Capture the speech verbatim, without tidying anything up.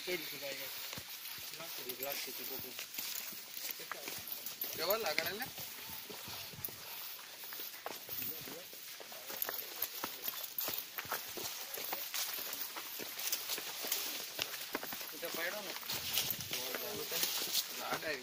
Coba lah karena kita payah dong. Ada ini.